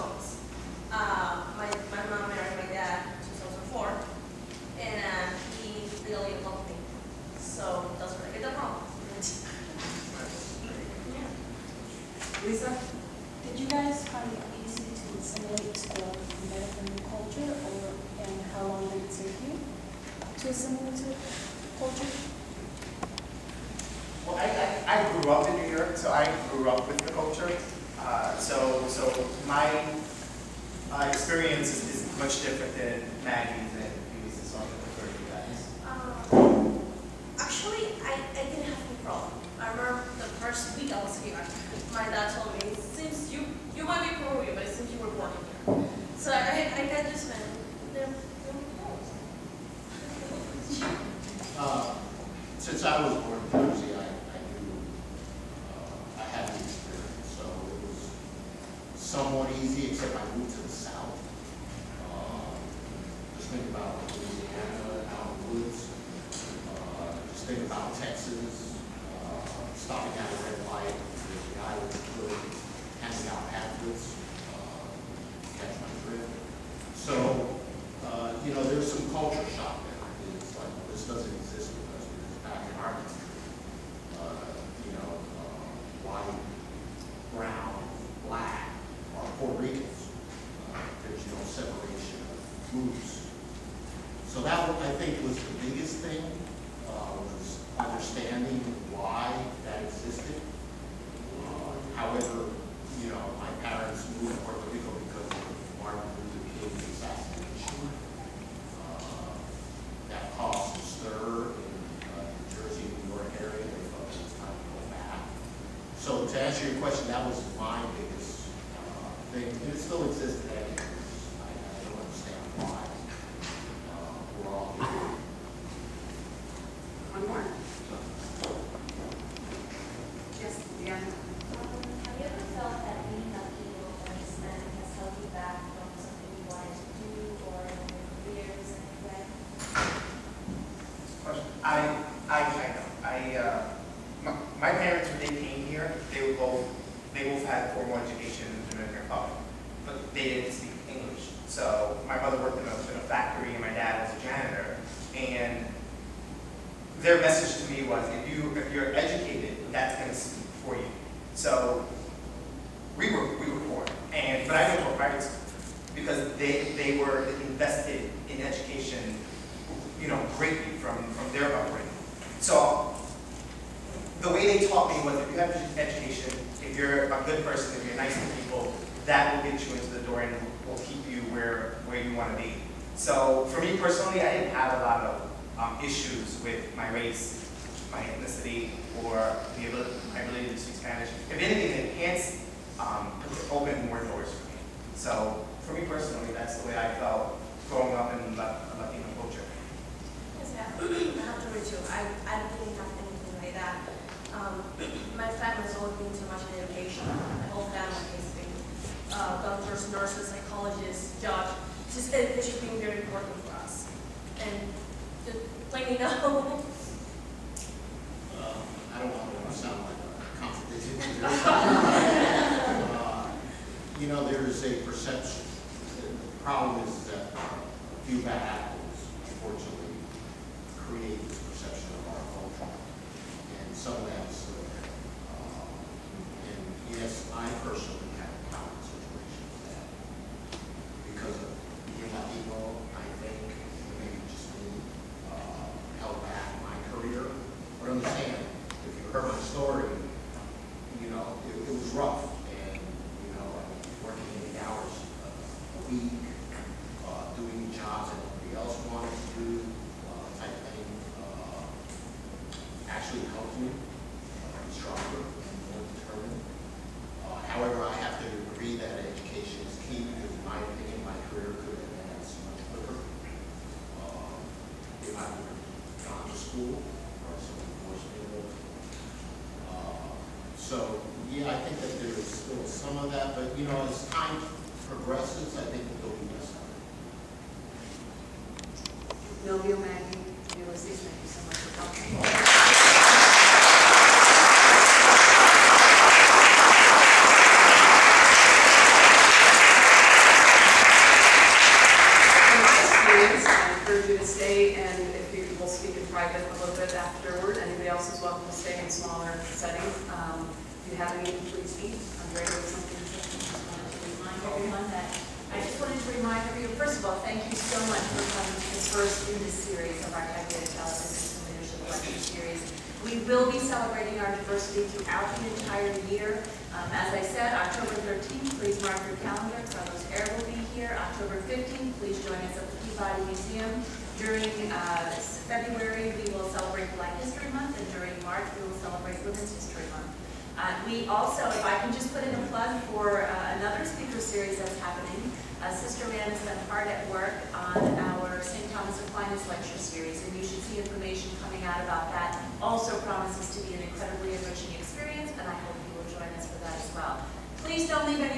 songs. My mom married my dad in 2004, and he really loved me. So that's where I get that from. Lisa? Did you guys find it easy to assimilate to the American culture, and how long did it take you to assimilate to the culture? Well, I grew up in New York, so I grew up with the culture. So my experience is much different than Maggie's and Luis's, so I'm going to refer to you guys. Actually, I didn't have any problem. I remember the first week I was here, my dad told me, it seems you might be Peruvian, but it seems you were born here. So I got just met. Since I was born in Jersey, I knew I had the experience, so it was somewhat easy, except I moved to the South. Just think about Louisiana, out in the woods. Just think about Texas, stopping at a red light, the guy with the hood, handing out pamphlets, catch my drift. So, you know, there's some culture shock there. It's like, well, this doesn't exist with us because back in our country, you know, white, brown, black, or Puerto Ricans. There's no separation of groups. So that, I think, was the biggest thing, was understanding why that existed. However, you know, my parents moved to Puerto Rico because of Martin Luther King's assassination. That caused a stir in New Jersey, New York area. They felt it was time to go back. So to answer your question, that was my biggest thing. And it still exists today. I don't understand why we're all here. One more? Yes, Diana. Have you ever felt that being Latino or Hispanic has held you back from something you wanted to do or in your careers in any way? My parents, when they came here, they both had formal education in the Dominican Republic, but they didn't speak English. So my mother worked in a factory, and my dad was a janitor. And their message to me was, if you're educated, that's going to speak for you. So we were poor, but I went to a private school because they were invested in education, you know, greatly from their upbringing. So the way they taught me was, if you have education, if you're a good person, if you're nice to people, that will get you into the door and will keep you where you want to be. So for me personally, I didn't have a lot of issues with my race, my ethnicity, or my ability to speak Spanish. If anything, it enhanced, opened more doors for me. So for me personally, that's the way I felt growing up in Latino culture. Yes, I have to agree too. I didn't have anything like that. My family's always been too much in education. My whole family has been doctors, nurses, psychologists, judge. Just education being very important for us. And just plain no. I don't want to sound like a contradiction. You know, there's a perception. The problem is that a few bad apples, unfortunately, create this perception of our culture. And someone else, and yes, I personally have encountered situations that, because of being Latino, I think, maybe just me, held back my career. But understand, if you heard my story, you know, it was rough. And, you know, I was working 8 hours a week, doing jobs that nobody else wanted to do, type thing, actually helped me be stronger and more determined. However, I have to agree that education is key because, in my opinion, my career could advance much quicker if I would have gone to school or someone forced me to. So, yeah, I think that there's still some of that, but, you know, as time progresses, I think that there'll be less of it. Novio, Maggie, Ulysses, thank you so much for coming. afterward. Anybody else is welcome to stay in smaller settings. If you have any, please speak. Andrea, with something to say? I just wanted to remind everyone, first of all, thank you so much for coming to the first in this series of our Connecticut Television Leadership Election Series. We will be celebrating our diversity throughout the entire year. As I said, October 13th, please mark your calendar. Carlos Air will be here. October 15th, please join us at the Peabody Museum. During February, we will celebrate Black History Month, and during March, we will celebrate Women's History Month. We also, if I can just put in a plug for another speaker series that's happening, Sister Ann has been hard at work on our St. Thomas Aquinas lecture series, and you should see information coming out about that. Also promises to be an incredibly enriching experience, and I hope you will join us for that as well. Please don't leave any